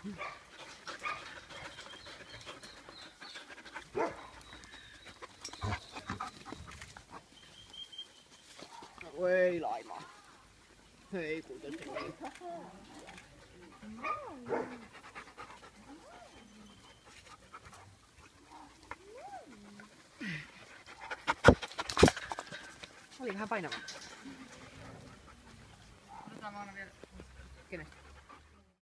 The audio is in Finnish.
Ei laimaa. Ei kuitenkin ei. Oli vähän painavaa. Otetaan Maana vielä. Kenestä?